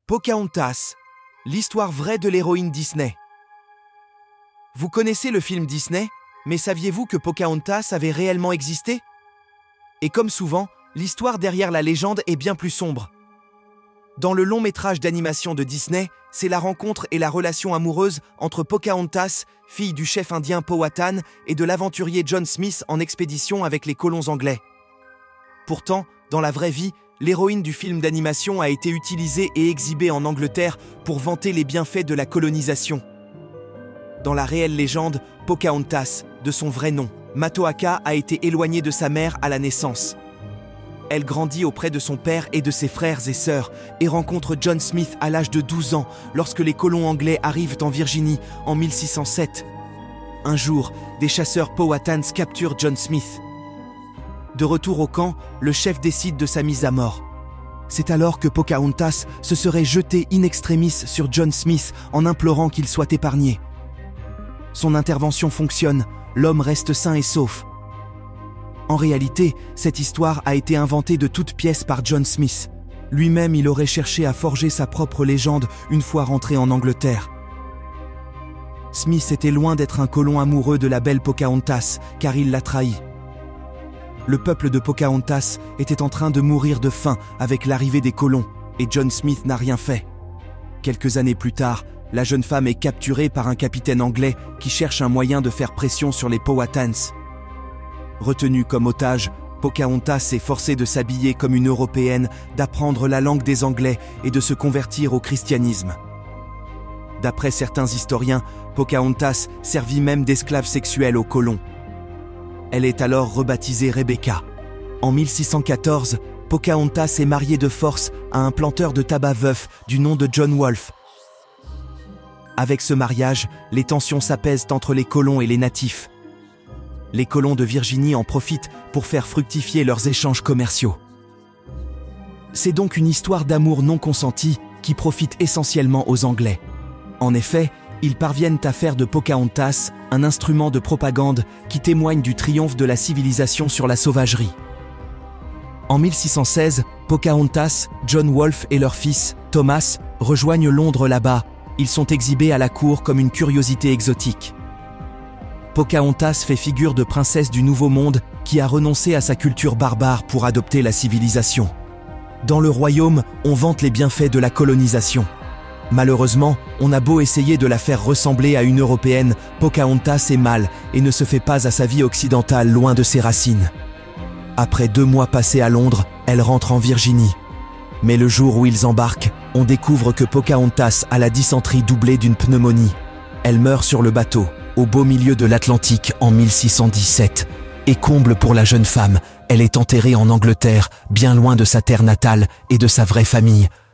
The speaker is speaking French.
Pocahontas, l'histoire vraie de l'héroïne Disney. Vous connaissez le film Disney, mais saviez-vous que Pocahontas avait réellement existé? Et comme souvent, l'histoire derrière la légende est bien plus sombre. Dans le long métrage d'animation de Disney, c'est la rencontre et la relation amoureuse entre Pocahontas, fille du chef indien Powhatan, et de l'aventurier John Smith en expédition avec les colons anglais. Pourtant, dans la vraie vie, l'héroïne du film d'animation a été utilisée et exhibée en Angleterre pour vanter les bienfaits de la colonisation. Dans la réelle légende, Pocahontas, de son vrai nom, Matoaka, a été éloignée de sa mère à la naissance. Elle grandit auprès de son père et de ses frères et sœurs et rencontre John Smith à l'âge de 12 ans lorsque les colons anglais arrivent en Virginie en 1607. Un jour, des chasseurs Powhatans capturent John Smith. De retour au camp, le chef décide de sa mise à mort. C'est alors que Pocahontas se serait jetée in extremis sur John Smith en implorant qu'il soit épargné. Son intervention fonctionne, l'homme reste sain et sauf. En réalité, cette histoire a été inventée de toutes pièces par John Smith. Lui-même, il aurait cherché à forger sa propre légende une fois rentré en Angleterre. Smith était loin d'être un colon amoureux de la belle Pocahontas, car il l'a trahi. Le peuple de Pocahontas était en train de mourir de faim avec l'arrivée des colons, et John Smith n'a rien fait. Quelques années plus tard, la jeune femme est capturée par un capitaine anglais qui cherche un moyen de faire pression sur les Powhatans. Retenue comme otage, Pocahontas est forcée de s'habiller comme une Européenne, d'apprendre la langue des Anglais et de se convertir au christianisme. D'après certains historiens, Pocahontas servit même d'esclave sexuelle aux colons. Elle est alors rebaptisée Rebecca. En 1614, Pocahontas est mariée de force à un planteur de tabac veuf du nom de John Wolfe. Avec ce mariage, les tensions s'apaisent entre les colons et les natifs. Les colons de Virginie en profitent pour faire fructifier leurs échanges commerciaux. C'est donc une histoire d'amour non consenti qui profite essentiellement aux Anglais. En effet, ils parviennent à faire de Pocahontas un instrument de propagande qui témoigne du triomphe de la civilisation sur la sauvagerie. En 1616, Pocahontas, John Wolfe et leur fils, Thomas, rejoignent Londres là-bas. Ils sont exhibés à la cour comme une curiosité exotique. Pocahontas fait figure de princesse du Nouveau Monde qui a renoncé à sa culture barbare pour adopter la civilisation. Dans le royaume, on vante les bienfaits de la colonisation. Malheureusement, on a beau essayer de la faire ressembler à une Européenne, Pocahontas est mâle et ne se fait pas à sa vie occidentale loin de ses racines. Après 2 mois passés à Londres, elle rentre en Virginie. Mais le jour où ils embarquent, on découvre que Pocahontas a la dysenterie doublée d'une pneumonie. Elle meurt sur le bateau, au beau milieu de l'Atlantique en 1617. Et comble pour la jeune femme, elle est enterrée en Angleterre, bien loin de sa terre natale et de sa vraie famille.